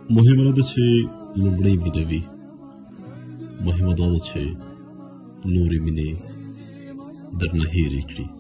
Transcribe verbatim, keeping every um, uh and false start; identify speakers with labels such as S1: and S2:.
S1: مهمه نه ده چې لومړۍ مینه وي، مهمه دا ده چې نورې مینې درنه هېرې کړي.